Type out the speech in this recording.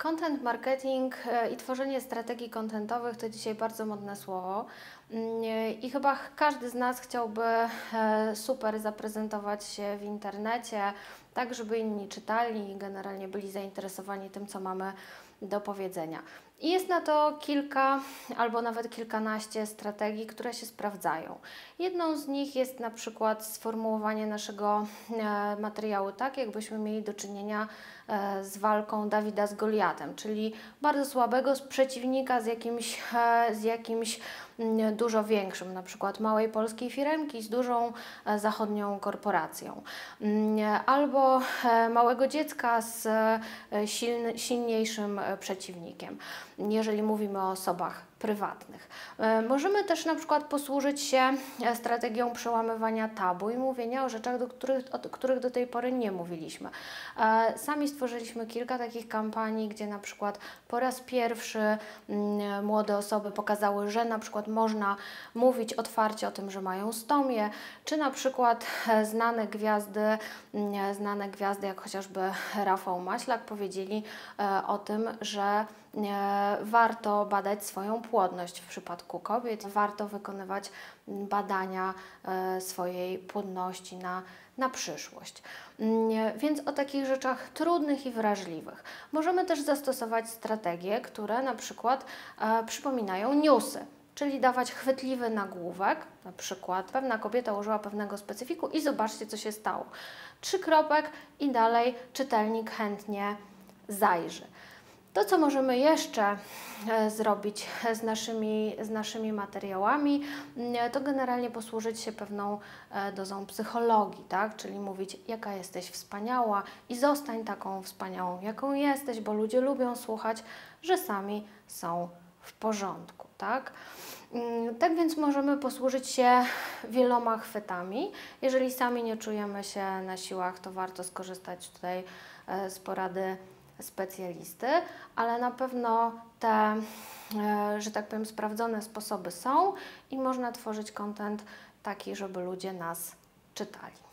Content marketing i tworzenie strategii contentowych to dzisiaj bardzo modne słowo i chyba każdy z nas chciałby super zaprezentować się w internecie, tak żeby inni czytali i generalnie byli zainteresowani tym, co mamy do powiedzenia. I jest na to kilka albo nawet kilkanaście strategii, które się sprawdzają. Jedną z nich jest na przykład sformułowanie naszego materiału tak, jakbyśmy mieli do czynienia z walką Dawida z Goliatem, czyli bardzo słabego przeciwnika z jakimś dużo większym, na przykład małej polskiej firemki z dużą zachodnią korporacją, albo małego dziecka z silniejszym przeciwnikiem, jeżeli mówimy o osobach prywatnych. Możemy też na przykład posłużyć się strategią przełamywania tabu i mówienia o rzeczach, o których do tej pory nie mówiliśmy. Sami stworzyliśmy kilka takich kampanii, gdzie na przykład po raz pierwszy młode osoby pokazały, że na przykład można mówić otwarcie o tym, że mają stomię, czy na przykład znane gwiazdy jak chociażby Rafał Maślak powiedzieli o tym, że warto badać swoją płodność w przypadku kobiet, warto wykonywać badania swojej płodności na przyszłość. Więc o takich rzeczach trudnych i wrażliwych. Możemy też zastosować strategie, które na przykład przypominają newsy, czyli dawać chwytliwy nagłówek, na przykład pewna kobieta użyła pewnego specyfiku i zobaczcie, co się stało. 3 kropek i dalej czytelnik chętnie zajrzy. To, co możemy jeszcze zrobić z naszymi materiałami, to generalnie posłużyć się pewną dozą psychologii, tak? Czyli mówić, jaka jesteś wspaniała i zostań taką wspaniałą, jaką jesteś, bo ludzie lubią słuchać, że sami są w porządku, tak? Tak więc możemy posłużyć się wieloma chwytami. Jeżeli sami nie czujemy się na siłach, to warto skorzystać tutaj z porady specjalisty, ale na pewno te, że tak powiem, sprawdzone sposoby są i można tworzyć content taki, żeby ludzie nas czytali.